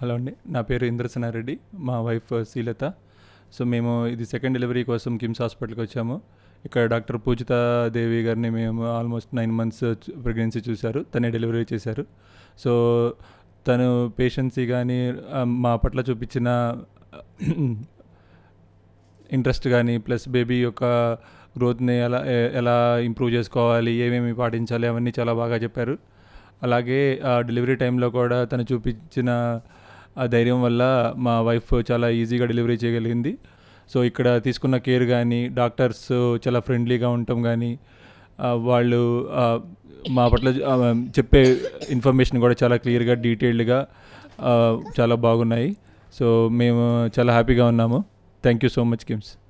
Hello అండి, నా పేరు ఇంద్రసేనారెడ్డి, మా వైఫ్ శ్రీలత. సో మేము ఇది సెకండ్ డెలివరీ కోసం కిమ్స్ హాస్పిటల్కి వచ్చాము. ఇక్కడ డాక్టర్ పూజితా దేవి గారిని మేము ఆల్మోస్ట్ 9 months ప్రెగ్నెన్సీ చూశారు. తనే డెలివరీ చేశారు. సో తను పేషెన్సీ కానీ మా పట్ల చూపించిన ఇంట్రెస్ట్ కానీ ప్లస్ బేబీ యొక్క గ్రోత్ని ఎలా ఇంప్రూవ్ చేసుకోవాలి, ఏమేమి పాటించాలి అవన్నీ చాలా బాగా చెప్పారు. అలాగే డెలివరీ టైంలో కూడా తను చూపించిన ఆ ధైర్యం వల్ల మా వైఫ్ చాలా ఈజీగా డెలివరీ చేయగలిగింది. సో ఇక్కడ తీసుకున్న కేర్ కానీ డాక్టర్స్ చాలా ఫ్రెండ్లీగా ఉండటం కానీ వాళ్ళు మా పట్ల చెప్పే ఇన్ఫర్మేషన్ కూడా చాలా క్లియర్గా డీటెయిల్డ్గా చాలా బాగున్నాయి. సో మేము చాలా హ్యాపీగా ఉన్నాము. Thank you so much KIMS.